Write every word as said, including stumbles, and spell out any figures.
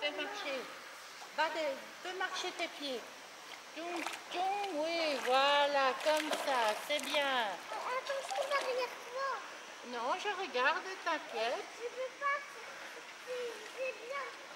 fais marcher. Va de, fais marcher tes pieds. Tchoum, tchoum, oui, voilà, comme ça, c'est bien. Attention derrière toi. Non, je regarde, t'inquiète. Je peux pas. C'est bien.